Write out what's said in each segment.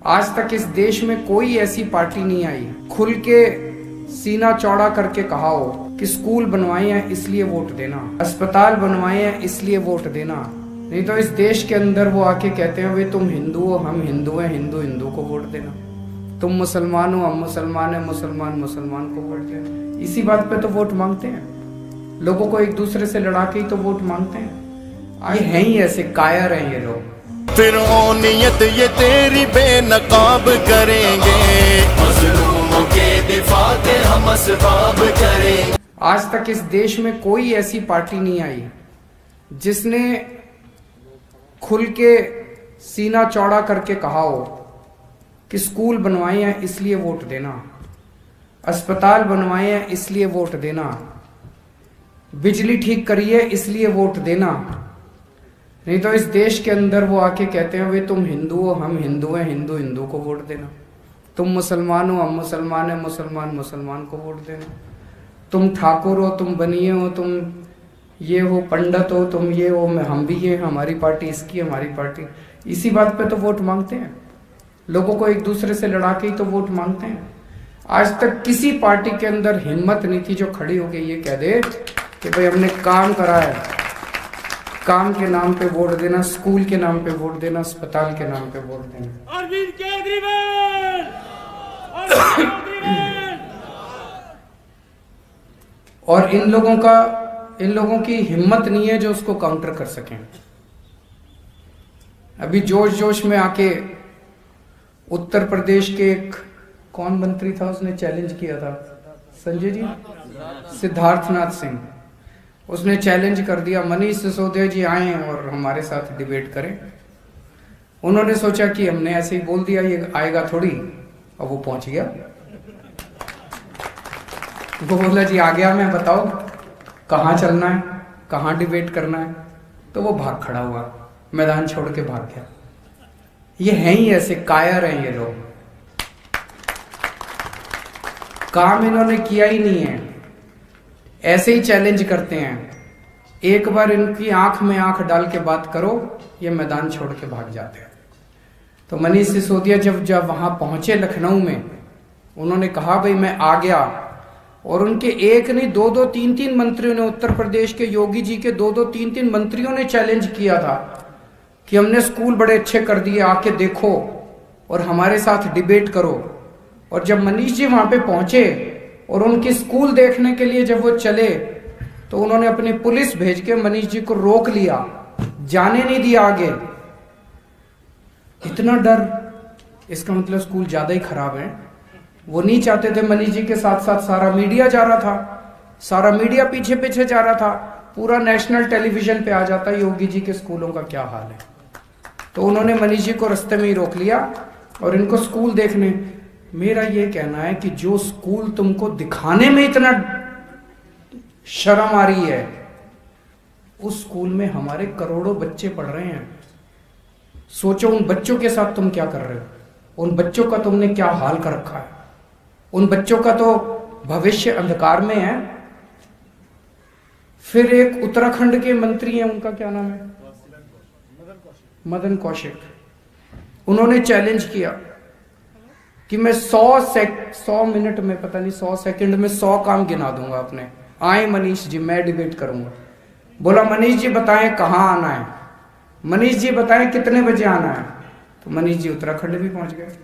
आज तक इस देश में कोई ऐसी पार्टी नहीं आई खुल के सीना चौड़ा करके कहा हो कि स्कूल बनवाए हैं इसलिए वोट देना, अस्पताल बनवाए हैं इसलिए वोट देना। नहीं तो इस देश के अंदर वो आके कहते हैं वे तुम हिंदू हो, हम हिंदू हैं, हिंदू हिंदू को वोट देना। तुम मुसलमान हो, हम मुसलमान हैं, मुसलमान मुसलमान को वोट देना। इसी बात पे तो वोट मांगते हैं। लोगों को एक दूसरे से लड़ा के ही तो वोट मांगते हैं। ये हैं ही ऐसे कायर हैं ये लोग। फिर ओ नियत ये तेरी बेनकाब करेंगे, मजलूमों के दिफा के हम असबाब करेंगे। आज तक इस देश में कोई ऐसी पार्टी नहीं आई जिसने खुल के सीना चौड़ा करके कहा हो कि स्कूल बनवाए हैं इसलिए वोट देना, अस्पताल बनवाए हैं इसलिए वोट देना, बिजली ठीक करिए इसलिए वोट देना। नहीं तो इस देश के अंदर वो आके कहते हैं वे तुम हिंदू हो, हम हिंदू हैं, हिंदू हिंदू को वोट देना। तुम मुसलमान हो, हम मुसलमान हैं, मुसलमान मुसलमान को वोट देना। तुम ठाकुर हो, तुम बनिए हो, तुम ये हो, पंडित हो, तुम ये हो, हम भी ये, हमारी पार्टी इसकी, हमारी पार्टी। इसी बात पे तो वोट मांगते हैं। लोगों को एक दूसरे से लड़ा के ही तो वोट मांगते हैं। आज तक किसी पार्टी के अंदर हिम्मत नहीं थी जो खड़ी होके ये कह दे कि भाई हमने काम करा है, काम के नाम पे वोट देना, स्कूल के नाम पे वोट देना, अस्पताल के नाम पे वोट देना। अरविंद केजरीवाल, और इन लोगों की हिम्मत नहीं है जो उसको काउंटर कर सकें। अभी जोश जोश में आके उत्तर प्रदेश के एक कौन मंत्री था, उसने चैलेंज किया था, संजय जी, सिद्धार्थनाथ सिंह, उसने चैलेंज कर दिया मनीष सिसोदिया जी आए और हमारे साथ डिबेट करें। उन्होंने सोचा कि हमने ऐसे ही बोल दिया ये आएगा थोड़ी, और वो पहुंच गया। वो बोला जी आ गया मैं, बताओ कहाँ चलना है, कहाँ डिबेट करना है। तो वो भाग खड़ा हुआ, मैदान छोड़ के भाग गया। ये हैं ही ऐसे कायर हैं ये लोग। काम इन्होंने किया ही नहीं है, ऐसे ही चैलेंज करते हैं। एक बार इनकी आंख में आंख डाल के बात करो, ये मैदान छोड़ के भाग जाते हैं। तो मनीष सिसोदिया जब वहां पहुंचे लखनऊ में, उन्होंने कहा भाई मैं आ गया। और उनके एक नहीं दो दो तीन तीन मंत्रियों ने, उत्तर प्रदेश के योगी जी के दो दो तीन तीन मंत्रियों ने चैलेंज किया था कि हमने स्कूल बड़े अच्छे कर दिए, आके देखो और हमारे साथ डिबेट करो। और जब मनीष जी वहां पे पहुंचे और उनकी स्कूल देखने के लिए जब वो चले, तो उन्होंने अपनी पुलिस भेज के मनीष जी को रोक लिया, जाने नहीं दिया आगे। इतना डर, इसका मतलब स्कूल ज्यादा ही खराब है। वो नहीं चाहते थे, मनीष जी के साथ साथ सारा मीडिया जा रहा था, सारा मीडिया पीछे पीछे जा रहा था, पूरा नेशनल टेलीविजन पे आ जाता योगी जी के स्कूलों का क्या हाल है। तो उन्होंने मनीष जी को रास्ते में ही रोक लिया और इनको स्कूल देखने। मेरा ये कहना है कि जो स्कूल तुमको दिखाने में इतना शर्म आ रही है, उस स्कूल में हमारे करोड़ों बच्चे पढ़ रहे हैं। सोचो उन बच्चों के साथ तुम क्या कर रहे हो, उन बच्चों का तुमने क्या हाल कर रखा है। उन बच्चों का तो भविष्य अंधकार में है। फिर एक उत्तराखंड के मंत्री हैं, उनका क्या नाम है, मदन कौशिक। उन्होंने चैलेंज किया कि मैं 100 मिनट में, पता नहीं 100 सेकंड में 100 काम गिना दूंगा अपने। आए मनीष जी, मैं डिबेट करूंगा। बोला मनीष जी बताएं कहां आना है, मनीष जी बताएं कितने बजे आना है। तो मनीष जी उत्तराखंड भी पहुंच गए।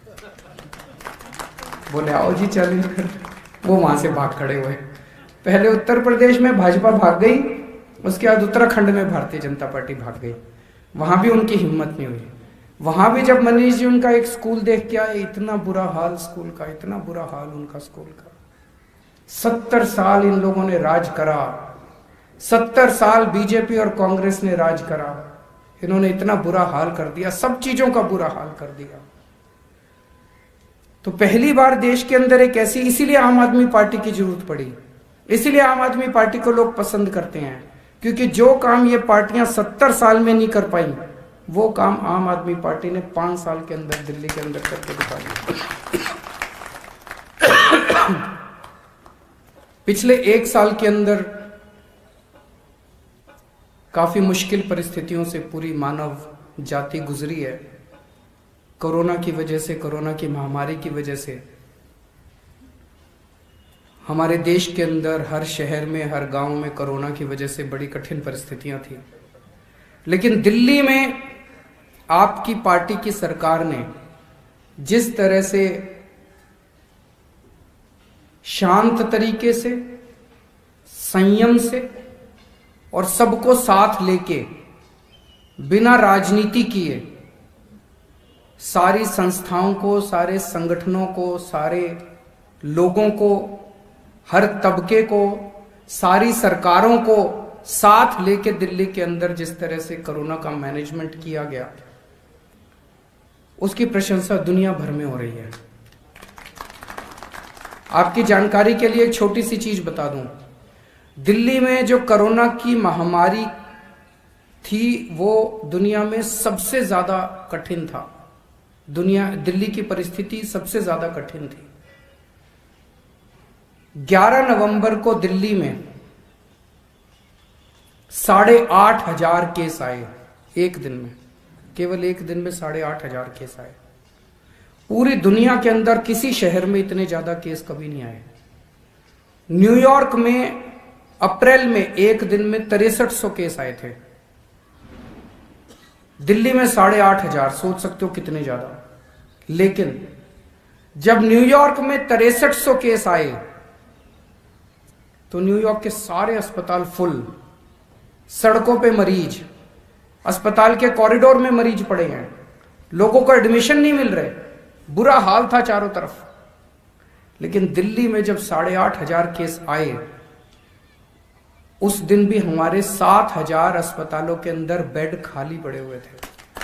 बोले आओ जी चैलेंज कर। वो वहां से भाग खड़े हुए। पहले उत्तर प्रदेश में भाजपा भाग गई, उसके बाद उत्तराखंड में भारतीय जनता पार्टी भाग गई। वहां भी उनकी हिम्मत नहीं हुई। वहां भी जब मनीष जी उनका एक स्कूल देख के आए, इतना बुरा हाल स्कूल का, इतना बुरा हाल उनका स्कूल का। 70 साल इन लोगों ने राज करा, 70 साल बीजेपी और कांग्रेस ने राज करा। इन्होंने इतना बुरा हाल कर दिया, सब चीजों का बुरा हाल कर दिया। तो पहली बार देश के अंदर एक ऐसी, इसीलिए आम आदमी पार्टी की जरूरत पड़ी, इसीलिए आम आदमी पार्टी को लोग पसंद करते हैं। क्योंकि जो काम ये पार्टियां 70 साल में नहीं कर पाई, वो काम आम आदमी पार्टी ने 5 साल के अंदर दिल्ली के अंदर करके दिखा दिया। पिछले 1 साल के अंदर काफी मुश्किल परिस्थितियों से पूरी मानव जाति गुजरी है। कोरोना की वजह से, कोरोना की महामारी की वजह से हमारे देश के अंदर हर शहर में, हर गांव में कोरोना की वजह से बड़ी कठिन परिस्थितियां थी। लेकिन दिल्ली में आपकी पार्टी की सरकार ने जिस तरह से शांत तरीके से, संयम से और सबको साथ लेके बिना राजनीति किए सारी संस्थाओं को, सारे संगठनों को, सारे लोगों को, हर तबके को, सारी सरकारों को साथ लेके दिल्ली के अंदर जिस तरह से कोरोना का मैनेजमेंट किया गया, उसकी प्रशंसा दुनिया भर में हो रही है। आपकी जानकारी के लिए एक छोटी सी चीज बता दूं, दिल्ली में जो कोरोना की महामारी थी वो दुनिया में सबसे ज्यादा कठिन था। दिल्ली की परिस्थिति सबसे ज्यादा कठिन थी। 11 नवंबर को दिल्ली में 8,500 केस आए एक दिन में, केवल एक दिन में 8,500 केस आए। पूरी दुनिया के अंदर किसी शहर में इतने ज्यादा केस कभी नहीं आए। न्यूयॉर्क में अप्रैल में एक दिन में 6300 केस आए थे, दिल्ली में 8,500, सोच सकते हो कितने ज्यादा। लेकिन जब न्यूयॉर्क में 6300 केस आए तो न्यूयॉर्क के सारे अस्पताल फुल, सड़कों पे मरीज, अस्पताल के कॉरिडोर में मरीज पड़े हैं, लोगों को एडमिशन नहीं मिल रहे, बुरा हाल था चारों तरफ। लेकिन दिल्ली में जब 8,500 केस आए, उस दिन भी हमारे 7,000 अस्पतालों के अंदर बेड खाली पड़े हुए थे।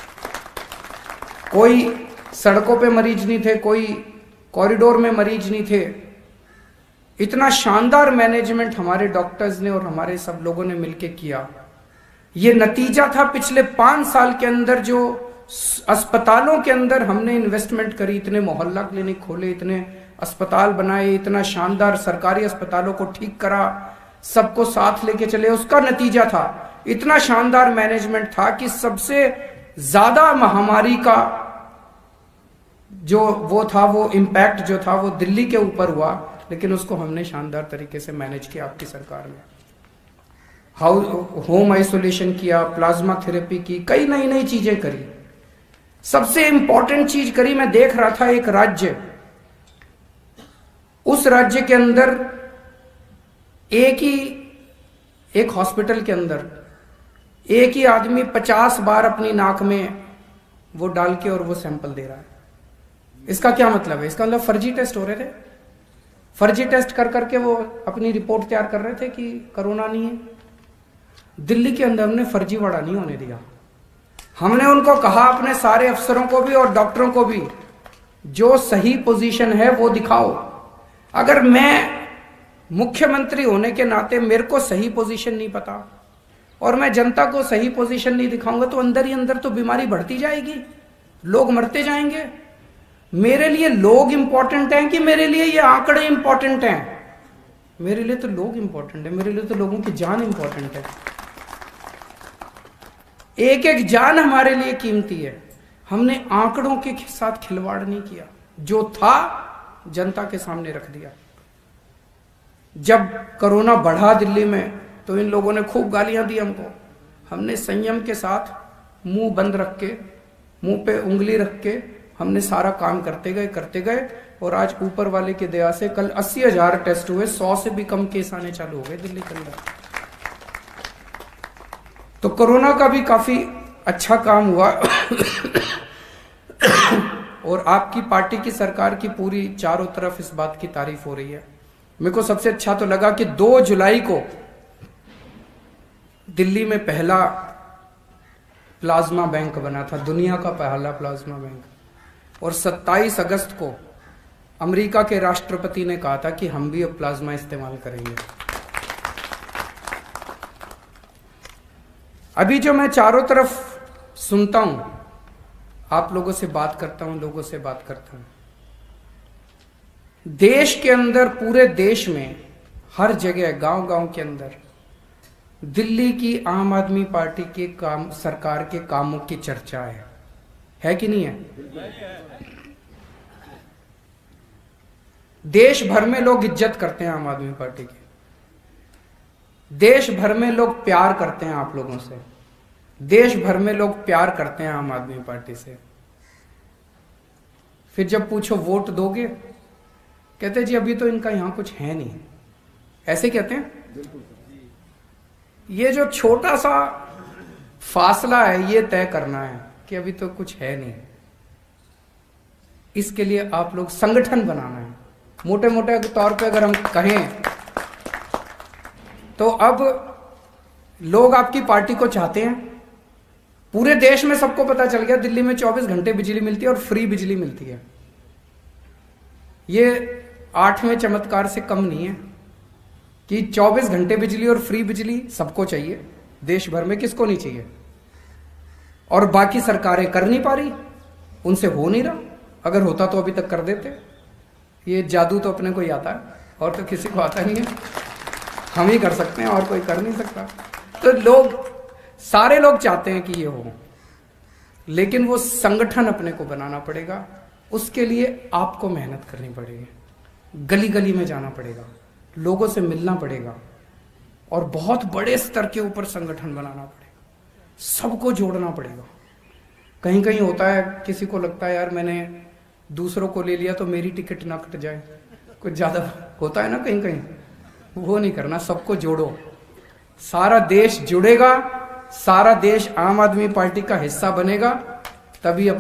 कोई सड़कों पे मरीज नहीं थे, कोई कॉरिडोर में मरीज नहीं थे। इतना शानदार मैनेजमेंट हमारे डॉक्टर्स ने और हमारे सब लोगों ने मिलकर किया। ये नतीजा था पिछले 5 साल के अंदर जो अस्पतालों के अंदर हमने इन्वेस्टमेंट करी, इतने मोहल्ला क्लिनिक खोले, इतने अस्पताल बनाए, इतना शानदार सरकारी अस्पतालों को ठीक करा, सबको साथ लेके चले, उसका नतीजा था। इतना शानदार मैनेजमेंट था कि सबसे ज्यादा महामारी का जो वो इम्पैक्ट जो था वो दिल्ली के ऊपर हुआ, लेकिन उसको हमने शानदार तरीके से मैनेज किया आपकी सरकार ने। होम आइसोलेशन किया, प्लाज्मा थेरेपी की, कई नई नई चीजें करी। सबसे इंपॉर्टेंट चीज करी, मैं देख रहा था एक राज्य, उस राज्य के अंदर एक हॉस्पिटल के अंदर एक ही आदमी 50 बार अपनी नाक में वो डाल के और वो सैंपल दे रहा है। इसका क्या मतलब है? इसका मतलब फर्जी टेस्ट हो रहे थे, फर्जी टेस्ट कर करके वो अपनी रिपोर्ट तैयार कर रहे थे कि कोरोना नहीं है। दिल्ली के अंदर हमने फर्जीवाड़ा नहीं होने दिया। हमने उनको कहा, अपने सारे अफसरों को भी और डॉक्टरों को भी, जो सही पोजीशन है वो दिखाओ। अगर मैं मुख्यमंत्री होने के नाते मेरे को सही पोजीशन नहीं पता और मैं जनता को सही पोजीशन नहीं दिखाऊंगा तो अंदर ही अंदर तो बीमारी बढ़ती जाएगी, लोग मरते जाएंगे। मेरे लिए लोग इंपॉर्टेंट हैं कि मेरे लिए ये आंकड़े इंपॉर्टेंट हैं? मेरे लिए तो लोग इंपॉर्टेंट है, मेरे लिए तो लोगों की जान इंपॉर्टेंट है। एक एक जान हमारे लिए कीमती है। हमने आंकड़ों के साथ खिलवाड़ नहीं किया, जो था जनता के सामने रख दिया। जब कोरोना बढ़ा दिल्ली में तो इन लोगों ने खूब गालियां दी हमको। हमने संयम के साथ मुंह बंद रख के, मुंह पे उंगली रख के हमने सारा काम करते गए और आज ऊपर वाले की दया से कल 80,000 टेस्ट हुए, 100 से भी कम केस आने चालू हो गए दिल्ली के अंदर। तो कोरोना का भी काफी अच्छा काम हुआ और आपकी पार्टी की सरकार की पूरी चारों तरफ इस बात की तारीफ हो रही है। मेरे को सबसे अच्छा तो लगा कि 2 जुलाई को दिल्ली में पहला प्लाज्मा बैंक बना था, दुनिया का पहला प्लाज्मा बैंक, और 27 अगस्त को अमेरिका के राष्ट्रपति ने कहा था कि हम भी अब प्लाज्मा इस्तेमाल करेंगे। अभी जो मैं चारों तरफ सुनता हूं, आप लोगों से बात करता हूं, लोगों से बात करता हूं, देश के अंदर, पूरे देश में, हर जगह, गांव-गांव के अंदर दिल्ली की आम आदमी पार्टी के काम, सरकार के कामों की चर्चा है। है कि नहीं है? देश भर में लोग इज्जत करते हैं आम आदमी पार्टी की, देश भर में लोग प्यार करते हैं आप लोगों से, देश भर में लोग प्यार करते हैं आम आदमी पार्टी से। फिर जब पूछो वोट दोगे, कहते जी अभी तो इनका यहां कुछ है नहीं, ऐसे कहते हैं। ये जो छोटा सा फासला है ये तय करना है कि अभी तो कुछ है नहीं, इसके लिए आप लोग संगठन बनाना है। मोटे मोटे तौर पे अगर हम कहें तो अब लोग आपकी पार्टी को चाहते हैं। पूरे देश में सबको पता चल गया दिल्ली में 24 घंटे बिजली मिलती है और फ्री बिजली मिलती है। ये 8वें चमत्कार से कम नहीं है कि 24 घंटे बिजली और फ्री बिजली सबको चाहिए, देश भर में किसको नहीं चाहिए। और बाकी सरकारें कर नहीं पा रही, उनसे हो नहीं रहा। अगर होता तो अभी तक कर देते। ये जादू तो अपने को ही आता है और तो किसी को आता नहीं है, हम ही कर सकते हैं और कोई कर नहीं सकता। तो लोग, सारे लोग चाहते हैं कि ये हो, लेकिन वो संगठन अपने को बनाना पड़ेगा। उसके लिए आपको मेहनत करनी पड़ेगी, गली गली में जाना पड़ेगा, लोगों से मिलना पड़ेगा और बहुत बड़े स्तर के ऊपर संगठन बनाना पड़ेगा, सबको जोड़ना पड़ेगा। कहीं कहीं होता है, किसी को लगता है यार मैंने दूसरों को ले लिया तो मेरी टिकट ना कट जाए, कुछ ज्यादा होता है ना कहीं कहीं। वो नहीं करना, सबको जोड़ो, सारा देश जुड़ेगा, सारा देश आम आदमी पार्टी का हिस्सा बनेगा, तभी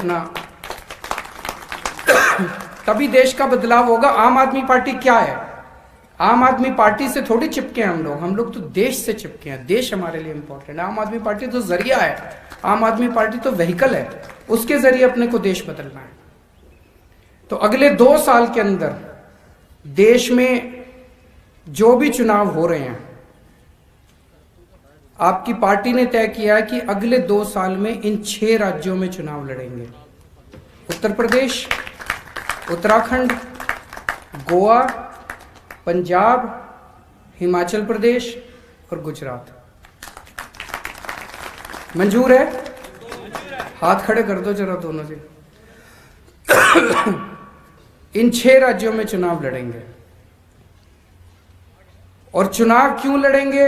तभी देश का बदलाव होगा। आम आदमी पार्टी क्या है? आम आदमी पार्टी से थोड़ी चिपके हैं हम लोग तो देश से चिपके हैं। देश हमारे लिए इंपॉर्टेंट है। आम आदमी पार्टी तो जरिया है, आम आदमी पार्टी तो व्हीकल है, उसके जरिए अपने को देश बदलना है। तो अगले 2 साल के अंदर देश में जो भी चुनाव हो रहे हैं, आपकी पार्टी ने तय किया है कि अगले 2 साल में इन 6 राज्यों में चुनाव लड़ेंगे। उत्तर प्रदेश, उत्तराखंड, गोवा, पंजाब, हिमाचल प्रदेश और गुजरात। मंजूर है? हाथ खड़े कर दो जरा दोनों से। इन 6 राज्यों में चुनाव लड़ेंगे। और चुनाव क्यों लड़ेंगे?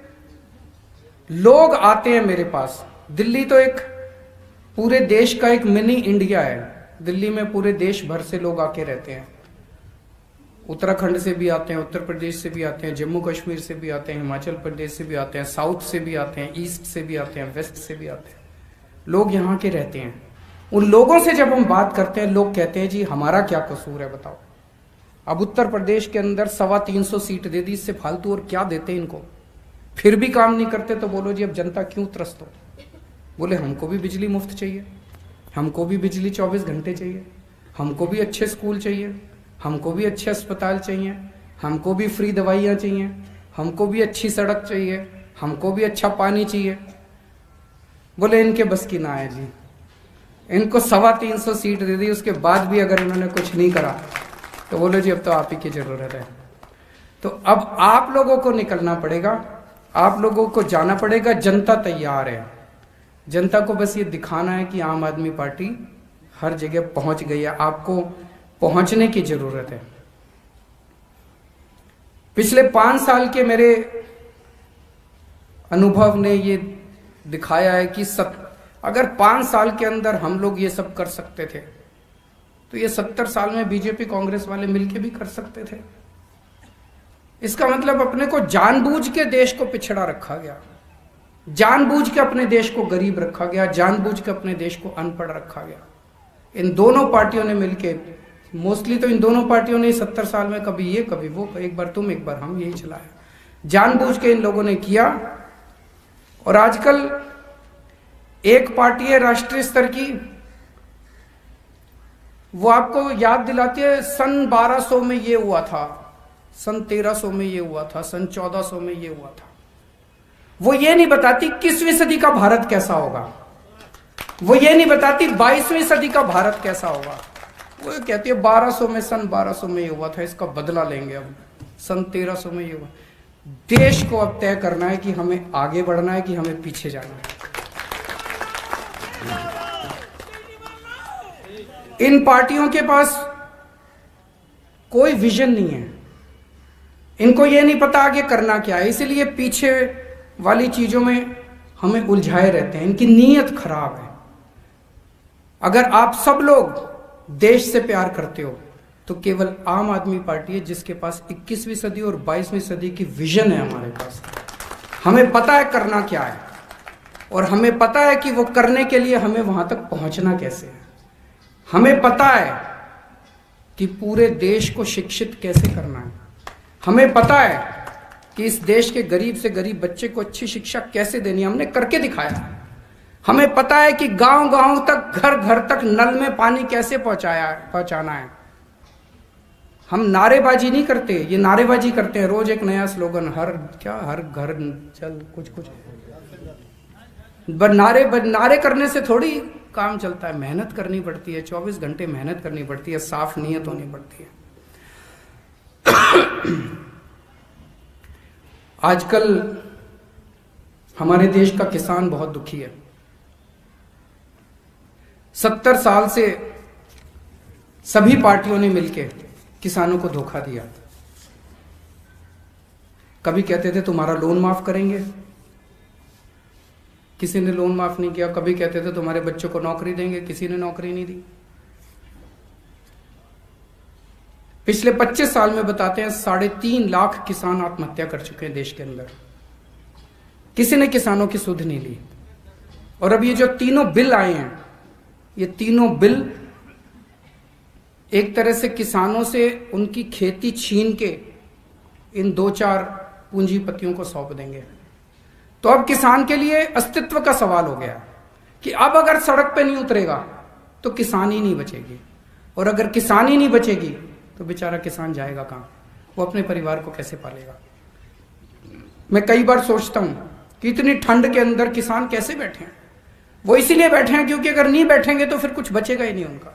लोग आते हैं मेरे पास। दिल्ली तो एक पूरे देश का एक मिनी इंडिया है। दिल्ली में पूरे देश भर से लोग आके रहते हैं। उत्तराखंड से भी आते हैं, उत्तर प्रदेश से भी आते हैं, जम्मू कश्मीर से भी आते हैं, हिमाचल प्रदेश से भी आते हैं, साउथ से भी आते हैं, ईस्ट से भी आते हैं, वेस्ट से भी आते हैं। लोग यहाँ के रहते हैं। उन लोगों से जब हम बात करते हैं, लोग कहते हैं जी हमारा क्या कसूर है बताओ। अब उत्तर प्रदेश के अंदर 325 सीट दे दी, इससे फालतू और क्या देते इनको? फिर भी काम नहीं करते तो बोलो जी अब जनता क्यों त्रस्त हो? बोले हमको भी बिजली मुफ्त चाहिए, हमको भी बिजली 24 घंटे चाहिए, हमको भी अच्छे स्कूल चाहिए, हमको भी अच्छे अस्पताल चाहिए, हमको भी फ्री दवाइयाँ चाहिए, हमको भी अच्छी सड़क चाहिए, हमको भी अच्छा पानी चाहिए। बोले इनके बस की ना है जी। इनको 325 सीट दे दी, उसके बाद भी अगर इन्होंने कुछ नहीं करा तो बोलो जी अब तो आप ही की जरूरत है। तो अब आप लोगों को निकलना पड़ेगा, आप लोगों को जाना पड़ेगा। जनता तैयार है। जनता को बस ये दिखाना है कि आम आदमी पार्टी हर जगह पहुंच गई है। आपको पहुंचने की जरूरत है। पिछले 5 साल के मेरे अनुभव ने ये दिखाया है कि अगर 5 साल के अंदर हम लोग ये सब कर सकते थे तो ये 70 साल में बीजेपी कांग्रेस वाले मिलके भी कर सकते थे। इसका मतलब अपने को जानबूझ के देश को पिछड़ा रखा गया, जानबूझ के अपने देश को गरीब रखा गया, जानबूझ के अपने देश को अनपढ़ रखा गया। इन दोनों पार्टियों ने मिलके, मोस्टली तो इन दोनों पार्टियों ने 70 साल में कभी ये कभी वो, एक बार तुम एक बार हम, यही चलाया। जानबूझ के इन लोगों ने किया। और आजकल एक पार्टी है राष्ट्रीय स्तर की, वो आपको याद दिलाती है सन 1200 में ये हुआ था, सन 1300 में ये हुआ था, सन 1400 में ये हुआ था। वो ये नहीं बताती 21वीं सदी का भारत कैसा होगा, वो ये नहीं बताती 22वीं सदी का भारत कैसा होगा। वो कहती है 1200 में, सन 1200 में ये हुआ था, इसका बदला लेंगे। अब सन 1300 में ये हुआ। देश को अब तय करना है कि हमें आगे बढ़ना है कि हमें पीछे जाना है। इन पार्टियों के पास कोई विजन नहीं है, इनको ये नहीं पता आगे करना क्या है, इसलिए पीछे वाली चीजों में हमें उलझाए रहते हैं। इनकी नीयत खराब है। अगर आप सब लोग देश से प्यार करते हो तो केवल आम आदमी पार्टी है जिसके पास 21वीं सदी और 22वीं सदी की विजन है। हमारे पास हमें पता है करना क्या है और हमें पता है कि वो करने के लिए हमें वहां तक पहुंचना कैसे है। हमें पता है कि पूरे देश को शिक्षित कैसे करना है। हमें पता है कि इस देश के गरीब से गरीब बच्चे को अच्छी शिक्षा कैसे देनी है, हमने करके दिखाया। हमें पता है कि गांव गांव तक, घर घर तक नल में पानी कैसे पहुंचाना है। हम नारेबाजी नहीं करते, ये नारेबाजी करते हैं, रोज एक नया स्लोगन, हर घर चल कुछ नारे करने से थोड़ी काम चलता है। मेहनत करनी पड़ती है, 24 घंटे मेहनत करनी पड़ती है, साफ नीयत होनी पड़ती है। आजकल हमारे देश का किसान बहुत दुखी है। 70 साल से सभी पार्टियों ने मिलकर किसानों को धोखा दिया। कभी कहते थे तुम्हारा लोन माफ करेंगे, किसी ने लोन माफ नहीं किया। कभी कहते थे तुम्हारे बच्चों को नौकरी देंगे, किसी ने नौकरी नहीं दी। पिछले 25 साल में बताते हैं 3.5 लाख किसान आत्महत्या कर चुके हैं देश के अंदर। किसी ने किसानों की सुध नहीं ली। और अब ये जो तीनों बिल आए हैं, ये तीनों बिल एक तरह से किसानों से उनकी खेती छीन के इन 2-4 पूंजीपतियों को सौंप देंगे। तो अब किसान के लिए अस्तित्व का सवाल हो गया कि अब अगर सड़क पे नहीं उतरेगा तो किसान ही नहीं बचेगी, और अगर किसान ही नहीं बचेगी तो बेचारा किसान जाएगा कहां, वो अपने परिवार को कैसे पालेगा। मैं कई बार सोचता हूं कि इतनी ठंड के अंदर किसान कैसे बैठे हैं। वो इसीलिए बैठे हैं क्योंकि अगर नहीं बैठेंगे तो फिर कुछ बचेगा ही नहीं उनका।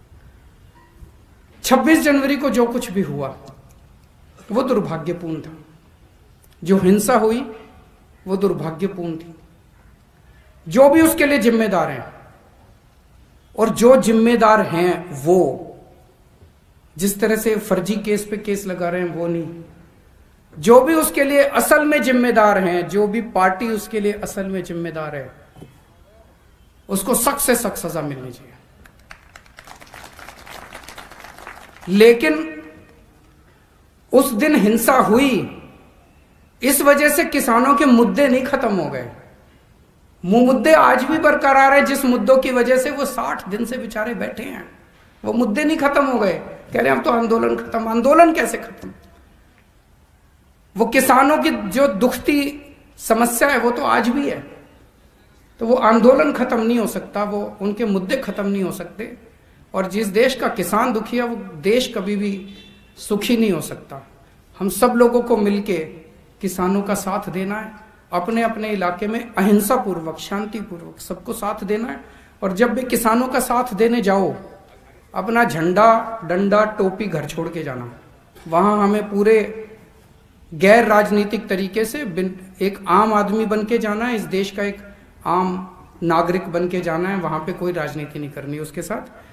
26 जनवरी को जो कुछ भी हुआ वो दुर्भाग्यपूर्ण था। जो हिंसा हुई वो दुर्भाग्यपूर्ण थी। जो भी उसके लिए जिम्मेदार हैं, और जो जिम्मेदार हैं वो जिस तरह से फर्जी केस पे केस लगा रहे हैं वो नहीं, जो भी उसके लिए असल में जिम्मेदार हैं, जो भी पार्टी उसके लिए असल में जिम्मेदार है, उसको सख्त से सख्त सजा मिलनी चाहिए। लेकिन उस दिन हिंसा हुई, इस वजह से किसानों के मुद्दे नहीं खत्म हो गए। मुद्दे आज भी बरकरार है। जिस मुद्दों की वजह से वो 60 दिन से बेचारे बैठे हैं, वो मुद्दे नहीं खत्म हो गए। कह रहे हैं अब तो आंदोलन खत्म। आंदोलन कैसे खत्म? वो किसानों की जो दुखती समस्या है वो तो आज भी है। तो वो आंदोलन खत्म नहीं हो सकता, वो उनके मुद्दे खत्म नहीं हो सकते। और जिस देश का किसान दुखी है वो देश कभी भी सुखी नहीं हो सकता। हम सब लोगों को मिलके किसानों का साथ देना है, अपने अपने इलाके में अहिंसा पूर्वक, शांति पूर्वक सबको साथ देना है। और जब भी किसानों का साथ देने जाओ, अपना झंडा, डंडा, टोपी घर छोड़ के जाना। वहां हमें पूरे गैर राजनीतिक तरीके से एक आम आदमी बन के जाना है, इस देश का एक आम नागरिक बन के जाना है। वहां पे कोई राजनीति नहीं करनी उसके साथ।